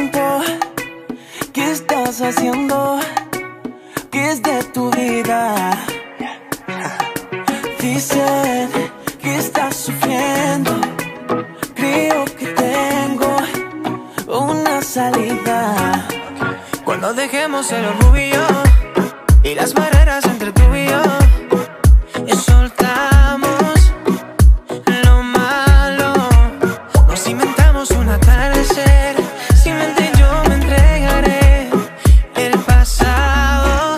tiempo. ¿Qué estás haciendo? ¿Qué es de tu vida? Dicen que estás sufriendo. Creo que tengo una salida. Cuando dejemos el orgullo y las barreras entre tú y yo, y soltamos lo malo, nos inventamos un atardecer. Sin mente yo me entregaré. El pasado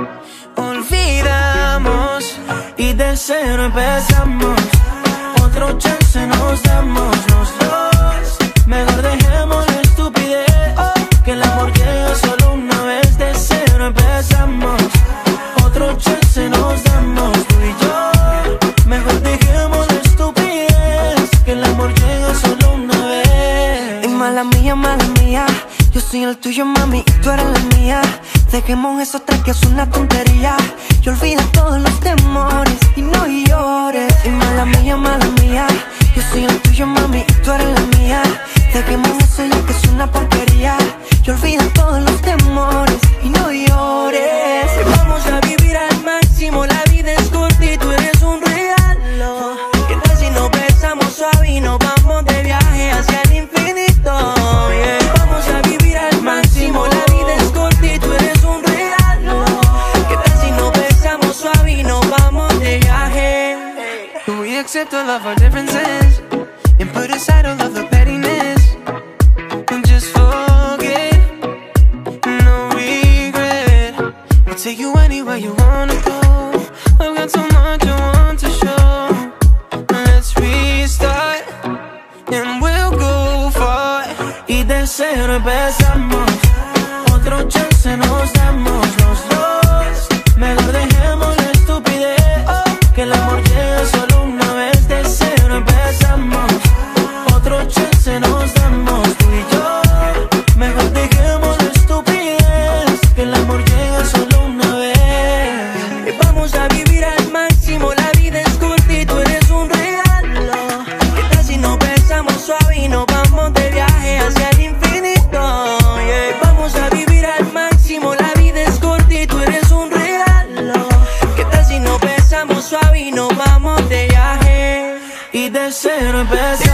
olvidamos y de cero empezamos. Otro chance nos damos los dos. Mejor dejemos la estupidez, que el amor llega solo una vez. De cero empezamos. Otro chance nos damos tú y yo. Mejor dejemos la estupidez, que el amor llega solo una vez. Y mala mía, yo soy el tuyo, mami, y tú eres la mía. Dejemos eso atrás que es una tontería. Y olvida todos los temores y no llores. Y mala mía, yo soy el tuyo, mami, y tú eres la mía. Dejemos eso ya que es una porquería. Y olvida todos los temores y no llores. Vamos a vivir al máximo, la vida es corta y tú eres un regalo. ¿Qué tal si nos besamos suave y nos vamos de viaje hacia el infinito? Yeah. Vamos a vivir al máximo, la vida es corta y tú eres un regalo. ¿Qué tal si nos besamos suave y nos vamos de viaje? Can we accept all of our differences and put aside all of the pettiness and just forget, no regret. I'll take you anywhere you wanna go. I've got so much I want to show. Let's restart and we'll go far. Y de cero empezamos. Otro chance nos damos los dos. Mejor dejemos la estupidez, que el amor llega solo una vez. De cero empezamos. Otro chance nos damos tú y yo. Mejor dejemos la estupidez, que el amor llega solo una vez. Y vamos a vivir al máximo, la vida es corta y tú eres un regalo. ¿Qué tal si nos besamos suave y nos vamos de viaje hacia el infinito? Yeah. Vamos a vivir al máximo, la vida es corta y tú eres un regalo. ¿Qué tal si nos besamos suave y nos vamos de viaje? Y de cero empezamos.